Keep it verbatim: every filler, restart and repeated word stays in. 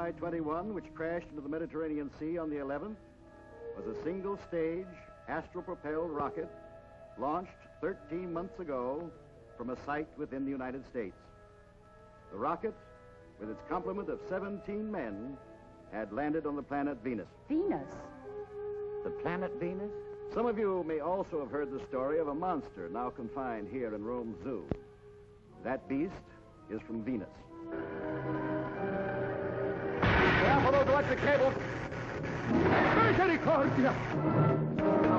Y twenty-one, which crashed into the Mediterranean Sea on the eleventh, was a single-stage, astral-propelled rocket launched thirteen months ago from a site within the United States. The rocket, with its complement of seventeen men, had landed on the planet Venus. Venus? The planet Venus? Some of you may also have heard the story of a monster now confined here in Rome's zoo. That beast is from Venus. Grab for those electric cables. Misericordia!